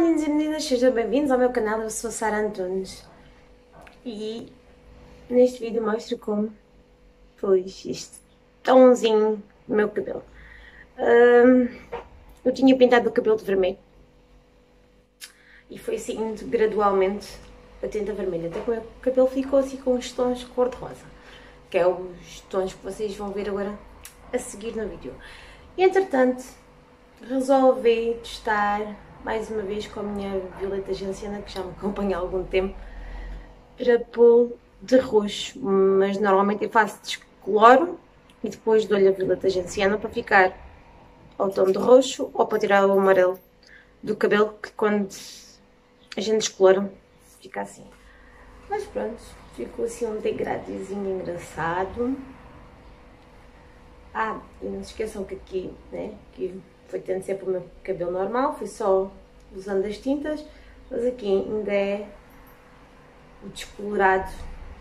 meninos e meninas, sejam bem-vindos ao meu canal. Eu sou Sara Antunes e neste vídeo mostro como pus este tomzinho no meu cabelo. Eu tinha pintado o cabelo de vermelho e foi assim gradualmente a tinta vermelha, até que o meu cabelo ficou assim com os tons cor-de-rosa, que é os tons que vocês vão ver agora a seguir no vídeo. E entretanto resolvi testar mais uma vez com a minha violeta genciana, que já me acompanha há algum tempo, para pôr de roxo, mas normalmente eu faço descoloro e depois dou-lhe a violeta genciana para ficar ao tom de roxo ou para tirar o amarelo do cabelo, que quando a gente descolora fica assim. Mas pronto, ficou assim um degradezinho engraçado. E não se esqueçam que aqui, né, que foi tendo sempre o meu cabelo normal, fui só usando as tintas, mas aqui ainda é o descolorado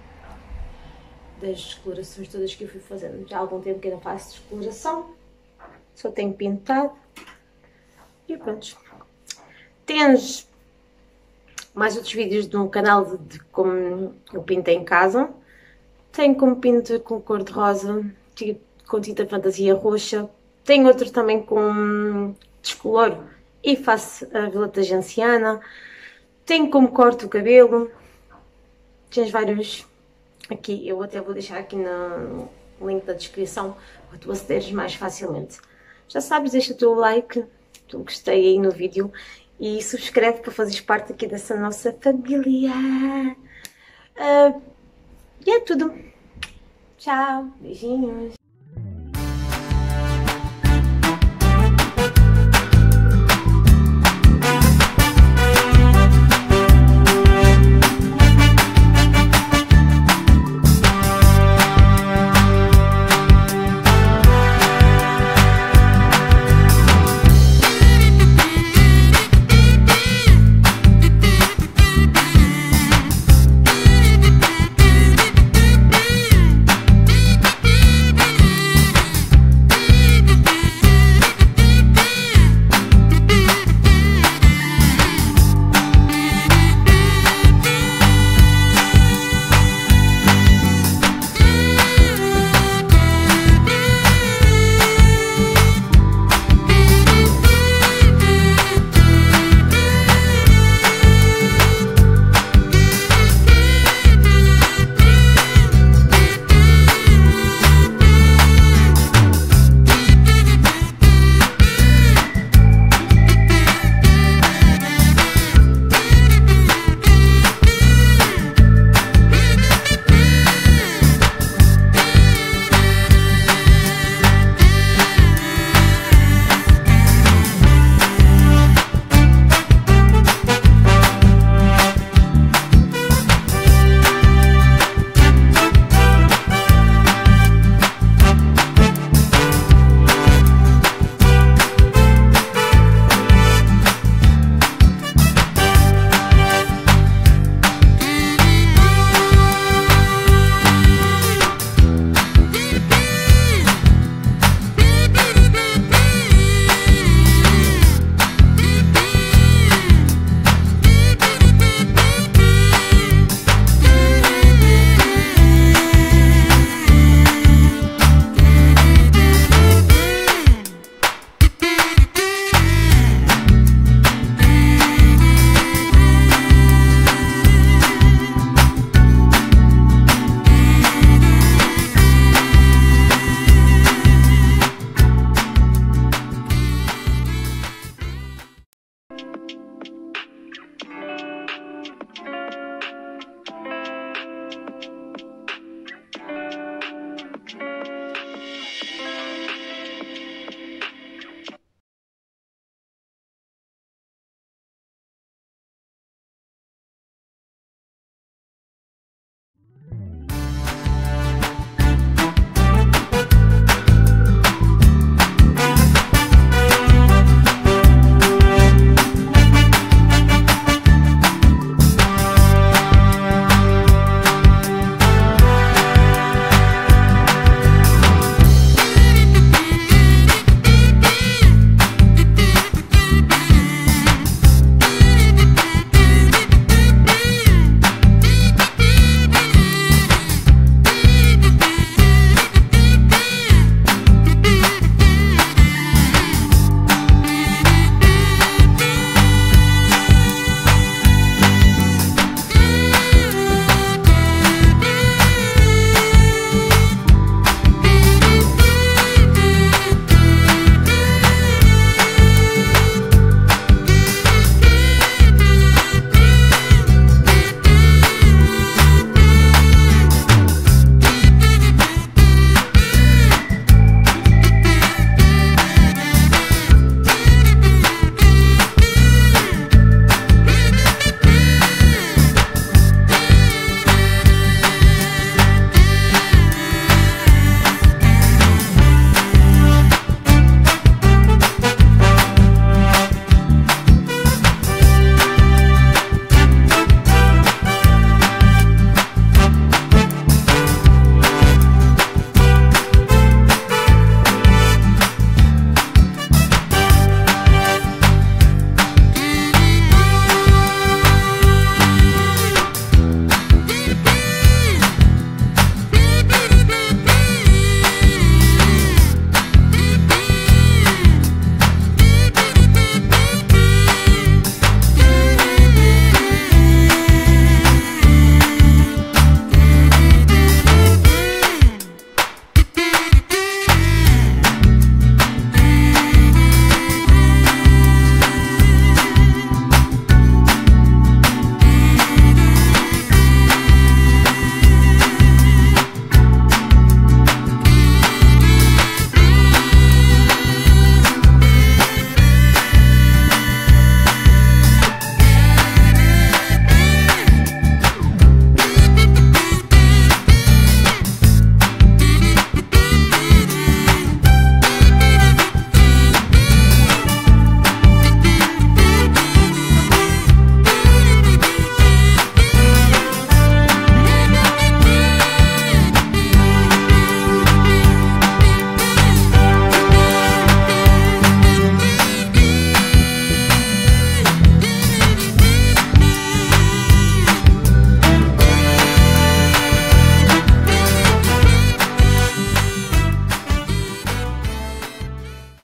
das descolorações todas que eu fui fazendo. Já há algum tempo que eu não faço descoloração, só tenho pintado e pronto. Tens mais outros vídeos no canal de como eu pinto em casa. Tenho como pinto com cor de rosa, com tinta fantasia roxa. Tenho outro também com descoloro e faço a violeta genciana. Tenho como corto o cabelo. Tens vários aqui. Eu até vou deixar aqui no link da descrição para tu acederes mais facilmente. Já sabes, deixa o teu like, tu gostei aí no vídeo e subscreve para fazeres parte aqui dessa nossa família. E é tudo. Tchau, beijinhos.